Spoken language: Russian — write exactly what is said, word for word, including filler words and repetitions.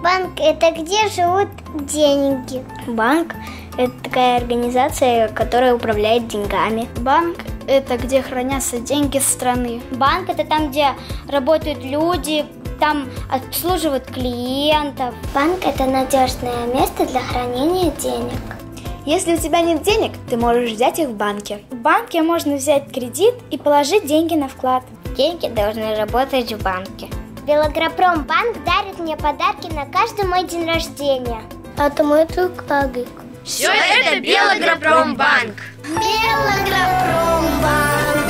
Банк – это где живут деньги. Банк – это такая организация, которая управляет деньгами. Банк – это где хранятся деньги страны. Банк – это там, где работают люди, там обслуживают клиентов. Банк – это надежное место для хранения денег. Если у тебя нет денег, ты можешь взять их в банке. В банке можно взять кредит и положить деньги на вклад. Деньги должны работать в банке. Белагропромбанк дарит мне подарки на каждый мой день рождения. А то мой друг Агик. Все это Белагропромбанк. Белагропромбанк.